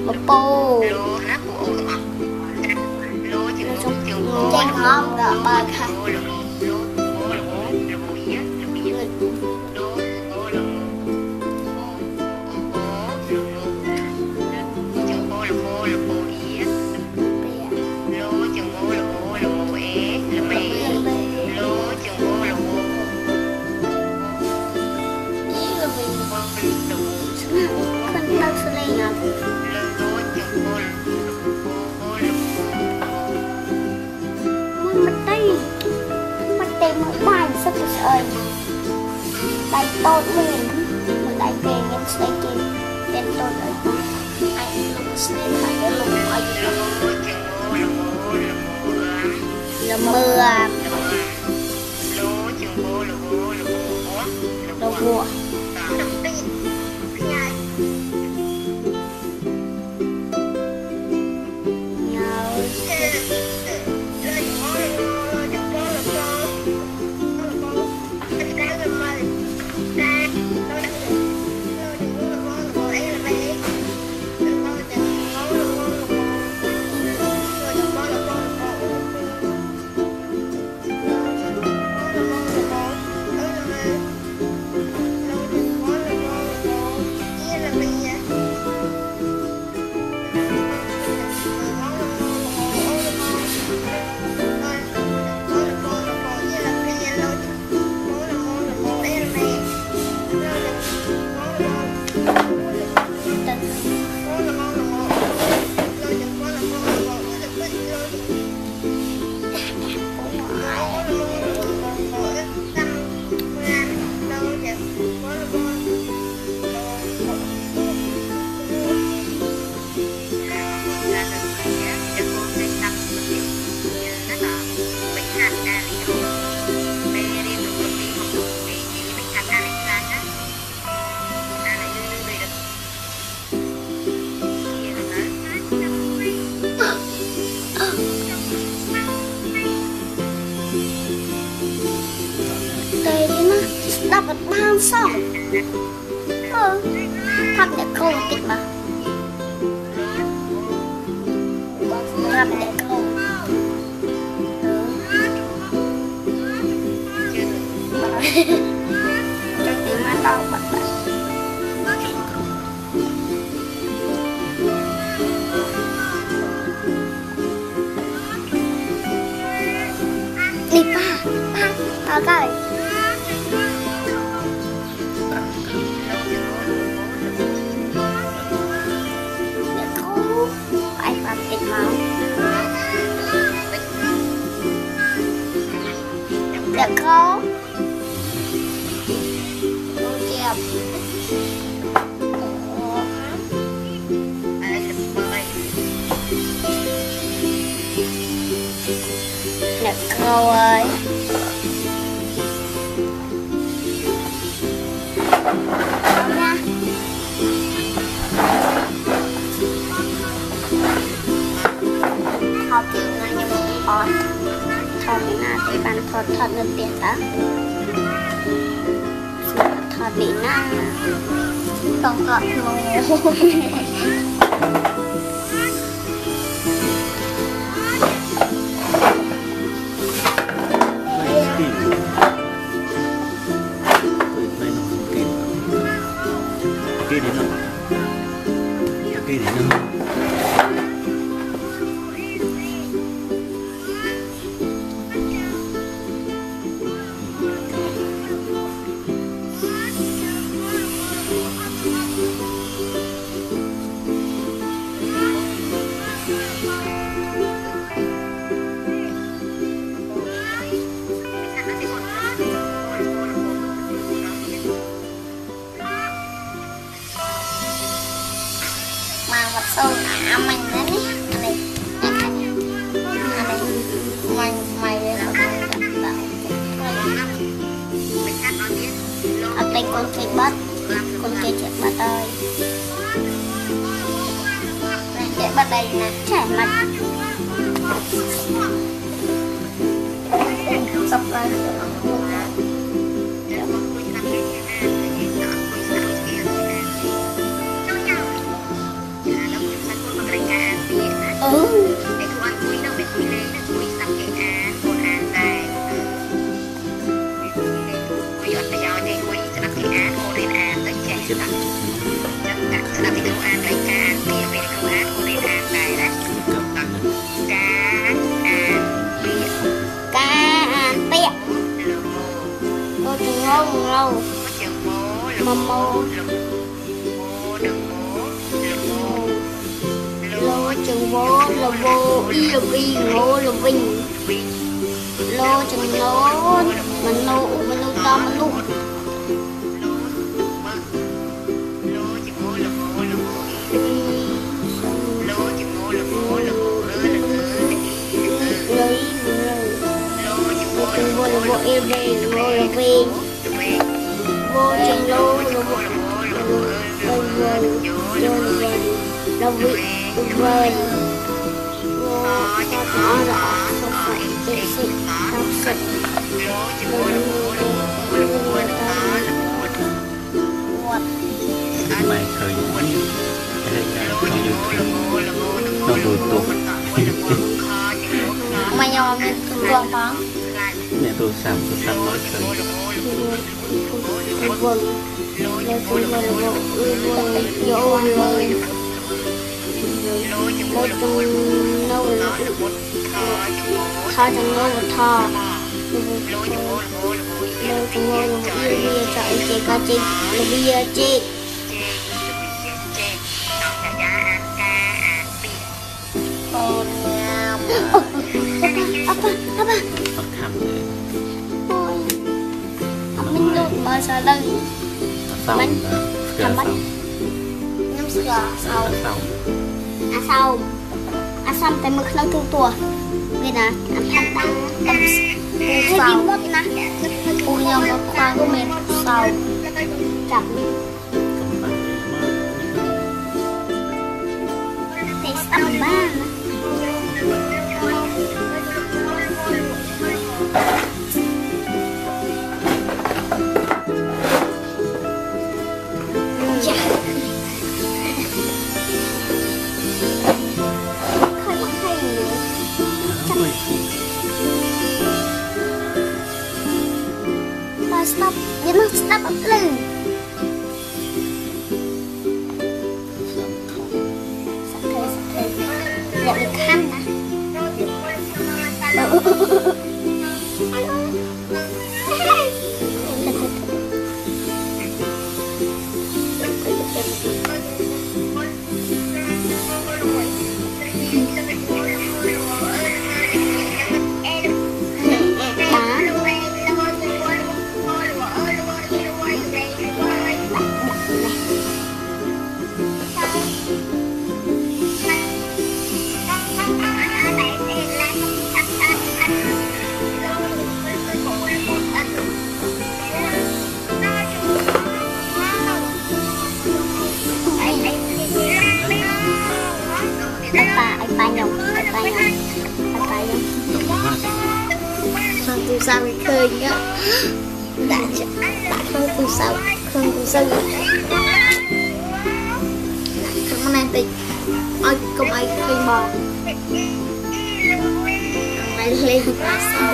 bắp bô chanh hòm đỏ bờ khăn ơi đại tốt liền một đại về nhân sẽ kìm tên tốt ơi anh lúc sẽ phải cái lùng ở là mưa đầu mùa đọc một bao xong thăm để câu kịch mà thăm để câu cho tiếng mắt đau bật bật đi ba coi thịt máu được không? Chẹp được câu ơi học tiếng Anh như một con thọ bị na thì bạn thọ được tiền đó thọ bị na không thọ luôn một số nạ mình đó ní mày đây là ở đây con kia bắt con kia chạy bắt ơi chạy bắt đây nè trẻ mặt sắp ra chết đặt là bị công an lấy cá tiền về công an của bên an này đấy cá an bẹt tôi chừng ngô lâu mà mô lô chừng bố lô bố lô bi ngô lô vinh lô chừng lô mình lô to mình lô vô yêu về vô là về vô chừng lô vô vô nó bị vơi vô nó rõ không phải tự sự học sự mày khởi cái nó vừa tục mà nhom vâng phán nè tôi sắm nói khởi vâng vô rồi một trong nâu là thò trong nâu là thò nâu trong nâu là bia chạy chị ca chị là bia chị apa thầm vậy mình luôn mà sao đây mình làm bánh nhắm sờ sau xong tại mực lâu thu tua vì là ăn thanh tăng hay đi mất nè u nhau nó khoan của mình sau chậm thì tầm ba stop, you must stop up blue. Dạ được khăn nè. Không từ sao mình khơi nhá. Đã không từ sao không này thì ai không ai khơi bò mày lên sao